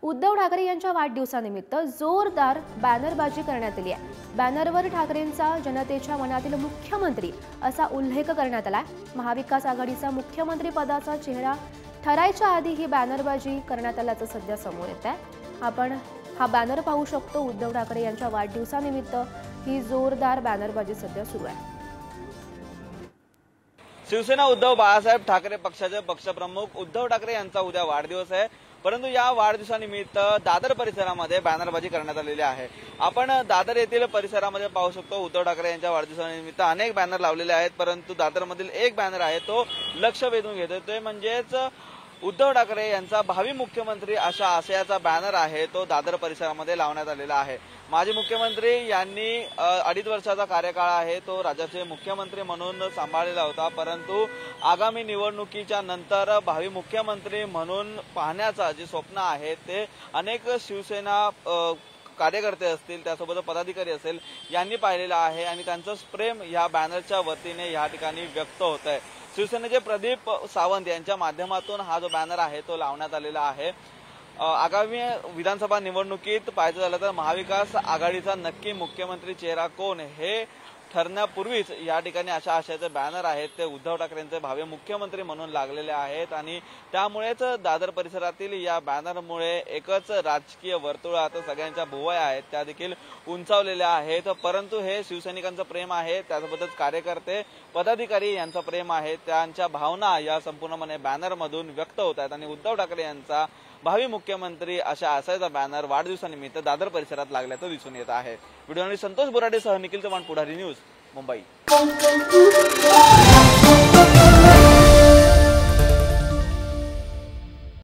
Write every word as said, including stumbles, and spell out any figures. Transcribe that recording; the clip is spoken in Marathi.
उद्धव ठाकरे यांच्या वाढदिवसानिमित्त जोरदार बॅनरबाजी करण्यात आली आहे। बॅनरवर ठाकरेंचा जनतेच्या मनातील मुख्यमंत्री असा उल्लेख करण्यात आलाय। महाविकास आघाडीचा मुख्यमंत्री पदाचा चेहरा ठरायच्या आधी ही बॅनरबाजी करण्यात आल्याचं सध्या समोर येत आहे। आपण हा बॅनर पाहू शकतो। उद्धव ठाकरे यांच्या वाढदिवसानिमित्त ही जोरदार बॅनरबाजी सध्या सुरू आहे। शिवसेना उद्धव बाळासाहेब ठाकरे पक्षाचे पक्षप्रमुख उद्धव ठाकरे यांचा उद्या वाढदिवस आहे, परंतु या वाढदिवसानिमित्त दादर परिसरामध्ये बॅनरबाजी करण्यात आलेली आहे। आपण दादर येथील परिसरामध्ये पाहू शकतो उद्धव ठाकरे यांच्या वाढदिवसानिमित्त अनेक बॅनर लावलेले आहेत, परंतु दादरमधील एक बॅनर आहे तो लक्ष वेधून घेतो। ते म्हणजेच उद्धव ठाकरे यांचा भावी मुख्यमंत्री अशा आशयाचा बॅनर आहे तो दादर परिसरामध्ये लावण्यात आलेला आहे। माजी मुख्यमंत्री यांनी अडीच वर्षाचा कार्यकाळ आहे तो राज्याचे मुख्यमंत्री म्हणून सांभाळलेला होता, परंतु आगामी निवडणुकीच्या नंतर भावी मुख्यमंत्री म्हणून पाहण्याचा जे स्वप्न आहे ते अनेक शिवसेना कार्यकर्ते असतील, त्यासोबत पदाधिकारी असेल यांनी पाहिलेलं आहे आणि त्यांचं प्रेम या बॅनरच्या वतीने या ठिकाणी व्यक्त होत आहे। शिवसेनेचे प्रदीप सावंत यांच्या माध्यमातून हा जो बॅनर आहे तो लावण्यात आलेला आहे। आगामी विधानसभा निवडणुकीत पाहायचं झालं तर महाविकास आघाडीचा नक्की मुख्यमंत्री चेहरा कोण हे ठरण्यापूर्वीच या ठिकाणी अशा आशयाचे बॅनर आहेत ते उद्धव ठाकरेंचे भावी मुख्यमंत्री म्हणून लागलेले आहेत आणि त्यामुळेच दादर परिसरातील या बॅनरमुळे एकच राजकीय वर्तुळात सगळ्यांच्या भुवया आहेत त्या देखील उंचावलेल्या आहेत। परंतु हे शिवसैनिकांचं प्रेम आहे, त्यासोबतच कार्यकर्ते पदाधिकारी यांचं प्रेम आहे, त्यांच्या भावना या संपूर्णपणे बॅनरमधून व्यक्त होत आहेत आणि उद्धव ठाकरे यांचा भावी मुख्यमंत्री अशा आशयाचा बॅनर वाढदिवसानिमित्त दादर परिसरात लागल्याचं दिसून येत आहे। व्हिडिओ संतोष बोराडेसह निखिल चव्हाण, पुढारी न्यूज, मुंबई।